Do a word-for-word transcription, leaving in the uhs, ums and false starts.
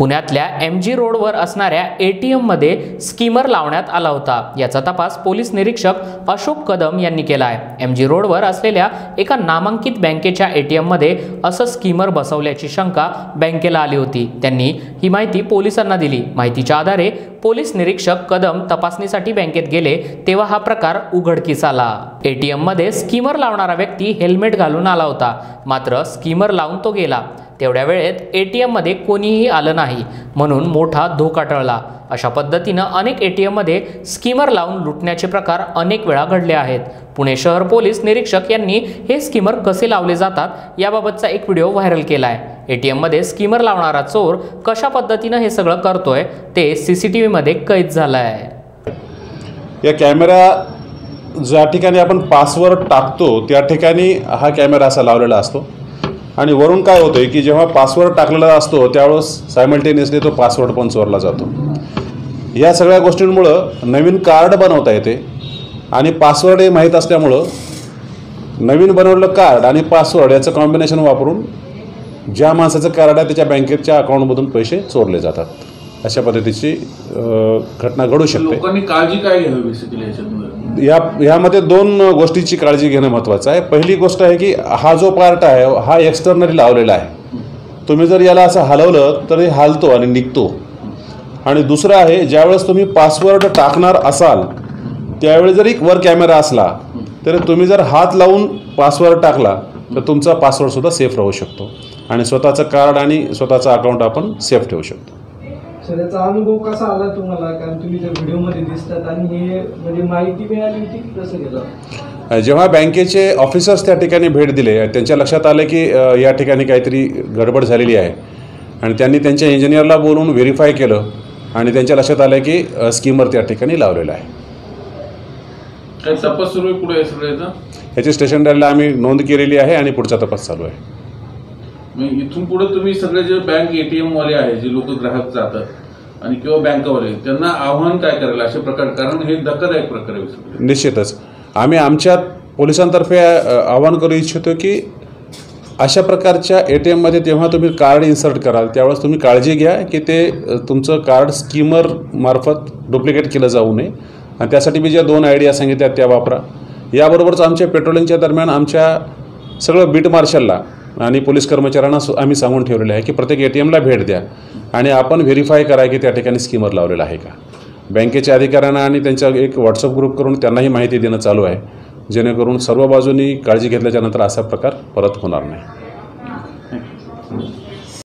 पुण्यातल्या M G रोडवर असणाऱ्या एटीएम मध्ये स्कीमर लावण्यात आला होता। याचा तपास पोलीस निरीक्षक अशोक कदम यांनी केला आहे। एम जी रोडवर असलेल्या एका नामांकित बँकेच्या एटीएम मध्ये असं स्कीमर बसवल्याची शंका बँकेला आली होती। त्यांनी ही माहिती पोलिसांना दिली। माहितीच्या आधारे पोलीस निरीक्षक कदम तपासणीसाठी बँकेत गेले तेव्हा हा प्रकार उघडकीस आला। एटीएम मध्ये स्कीमर लावणारा व्यक्ती हेल्मेट घालून आला होता, मात्र स्कीमर लावून तो गेला। तेवढ्या वेळेत एटीएम मध्ये कोणीही आलं नाही, म्हणून मोठा धोका टळला। अशा पद्धतीने अनेक एटीएम मध्ये स्कीमर लावून लुटण्याचे प्रकार अनेक वेळा घडले आहेत। पुणे शहर पोलीस निरीक्षक यांनी हे स्कीमर कसे लावले जातात याबाबतचा एक व्हिडिओ व्हायरल केलाय। एटीएम मध्ये स्कीमर लावणारा चोर कशा पद्धतीने हे सगळं करतोय ते सीसीटीव्ही मध्ये कैद झालंय। या कॅमेरा ज्या ठिकाणी आपण पासवर्ड टाकतो त्या ठिकाणी हा कॅमेरा असा लावलेला असतो आणि वरून काय होतंय की जेव्हा पासवर्ड टाकलेला असतो त्यावेळेस सायमल्टेनियसली तो पासवर्ड पण चोरला जातो। या सगळ्या गोष्टींमुळं नवीन कार्ड बनवता येते आणि पासवर्ड हे माहीत असल्यामुळं नवीन बनवलेलं कार्ड आणि पासवर्ड याचं कॉम्बिनेशन वापरून ज्या माणसाचं कार्ड आहे त्याच्या बँकेच्या अकाउंटमधून पैसे चोरले जातात। अशा पद्धतीची घटना घडू शकते। लोकांनी काळजी काय घ्यावी बेसिकली याच्यामध्ये? या यामध्ये दोन गोष्टीची काळजी घेणं महत्त्वाचं आहे। पहिली गोष्ट आहे की हा जो पार्ट आहे हा एक्सटर्नली लावलेला आहे। तुम्ही जर याला असं हलवलं तर हे हालतो आणि निघतो। आणि दुसरं आहे, ज्यावेळेस तुम्ही पासवर्ड टाकणार असाल त्यावेळी जरी वर कॅमेरा असला तर तुम्ही जर हात लावून पासवर्ड टाकला तर तुमचा पासवर्डसुद्धा सेफ राहू शकतो आणि स्वतःचं कार्ड आणि स्वतःचं अकाउंट आपण सेफ ठेवू शकतो। सर, याचा अनुभव कसा आला तुम्हाला? कारण तुम्ही जर व्हिडिओमध्ये दिसतात आणि हे म्हणजे माहिती मिळाली होती की कसं केलं? जेव्हा बँकेचे ऑफिसर्स त्या ठिकाणी भेट दिले त्यांच्या लक्षात आलं की या ठिकाणी काहीतरी गडबड झालेली आहे आणि त्यांनी त्यांच्या इंजिनियरला बोलून व्हेरीफाय केलं आणि त्यांच्या लक्षात आलं की स्कीमर त्या ठिकाणी लावलेला आहे। काय तपास सुरू आहे पुढे सगळ्याचा? याची स्टेशन डायरीला आम्ही नोंद केलेली आहे आणि पुढचा तपास चालू आहे। इथून पुढे तुम्ही सगळे जे बँक एटीएम वाले आहे, जे लोक ग्राहक जातात आणि किंवा बँकवाले, त्यांना आव्हान काय करायला अशा प्रकार? कारण हे धक्कादायक प्रकार आहे। निश्चितच आम्ही आमच्या पोलिसांतर्फे आवाहन करू इच्छितो की अशा प्रकारच्या एटीएम मध्ये जेव्हा तुम्ही कार्ड इन्सर्ट कराल त्यावेळेस तुम्ही काळजी घ्या की ते तुमचं कार्ड स्कीमर मार्फत डुप्लिकेट केलं जाऊ नये आणि त्यासाठी मी ज्या दोन आयडिया सांगितल्या त्या वापरा। याबरोबरच आमच्या पेट्रोलिंगच्या दरम्यान आमच्या सगळं बीट मार्शलला आणि पोलीस कर्मचाऱ्यांना आम्ही सांगून ठेवलेलं आहे की प्रत्येक एटीएमला भेट द्या आणि आपण व्हेरीफाय करा की त्या ठिकाणी स्कीमर लावलेला आहे का। बँकेच्या अधिकाऱ्यांना आणि त्यांचा एक व्हॉट्सअप ग्रुप करून त्यांनाही माहिती देणं चालू आहे, जेणेकरून सर्व बाजूंनी काळजी घेतल्याच्यानंतर असा प्रकार परत होणार नाही।